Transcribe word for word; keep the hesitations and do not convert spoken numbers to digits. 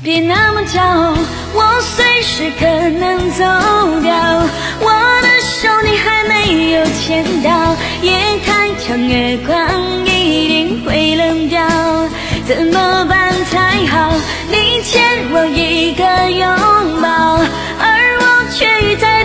别那么骄傲，我随时可能走掉，我的手你还没有牵到，夜太长月光一定会冷掉，怎么办才好？你欠我一个拥抱，而我却一再